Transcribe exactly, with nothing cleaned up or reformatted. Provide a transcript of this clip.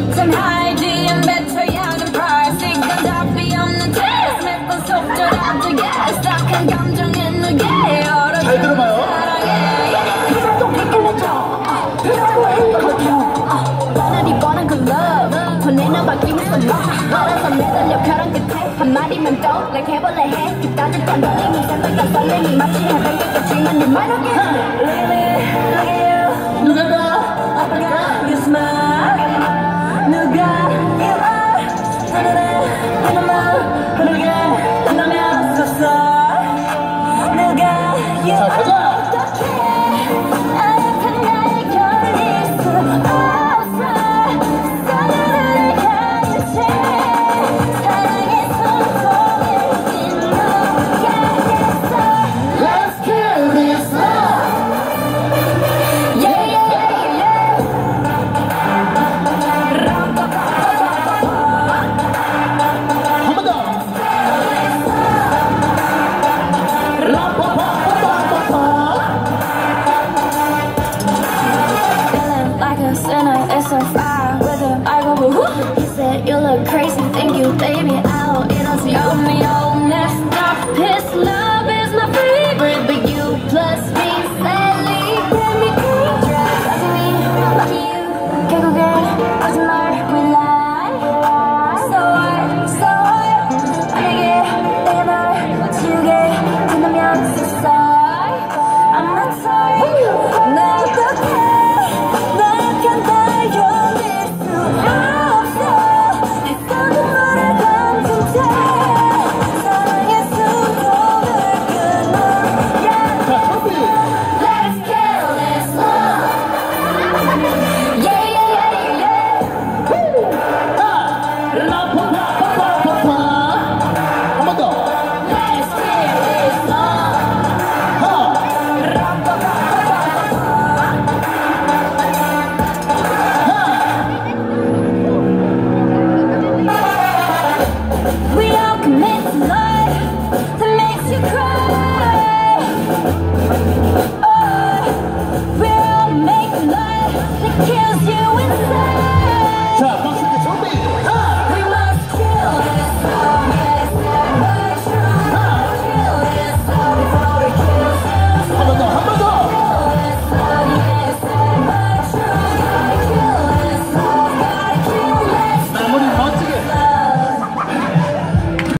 어쩜 하이지엔 배터리하는 price 이건 답이 없는 test 몇번 속절하도 약간 감정의 누게 잘 들어봐요. 그래도 비틀려줘 그래도 행복하죠 뻔하니 뻔한 그 love 보내는 바뀌는 선물 알아서 매달려 벼랑 끝에 한마디만 또 like 해볼래 해 그따질 건 떨림이 생각과 설렘이 마치 해변 끝까지만 내 말 오게 Look at me, look at you 누가 더 아빠가 You smile 누가 you are 하늘에 하늘만 흐르게 한다면 섰어 누가 you 자, 가자. It's a fire with him. I go, woo. He said, you look crazy, thank you, baby.